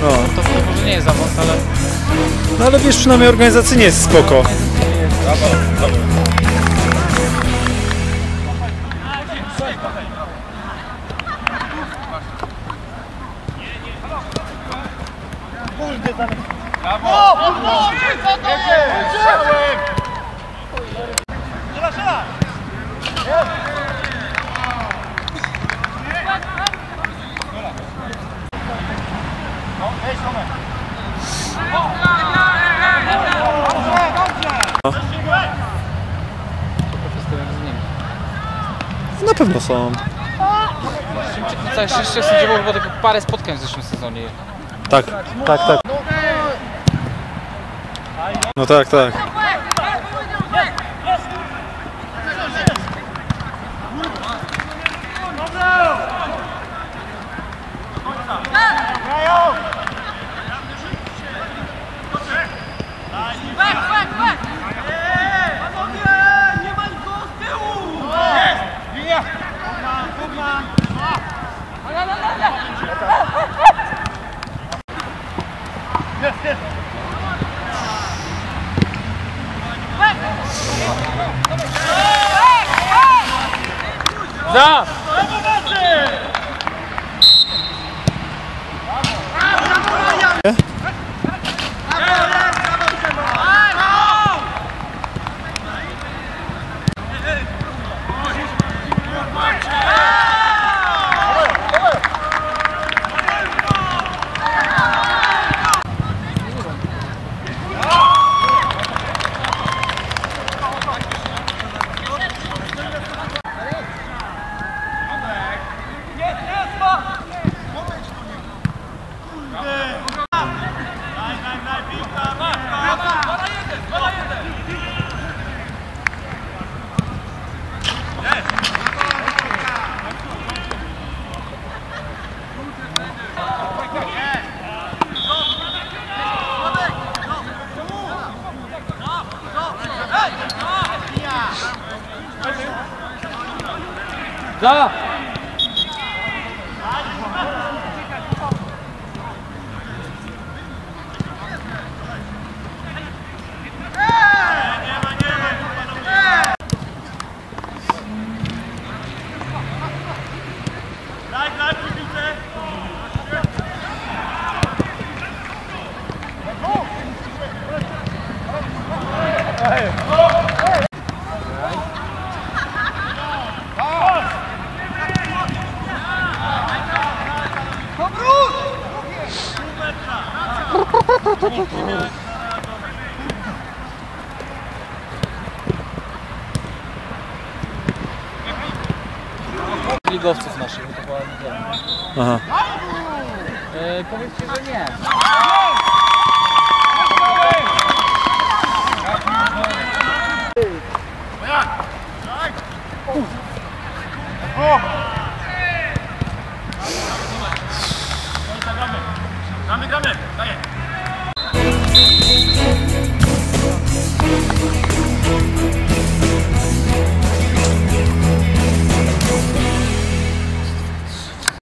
No. To może nie jest awans, ale... No ale wiesz, przynajmniej organizacyjnie jest spoko. Na pewno są. Całe szczęście sędziował chyba tylko parę spotkań w zeszłym sezonie. Tak. No tak. Za! Za! Ligowców naszych, to była niedziela. Aha. Powiedzcie, że nie.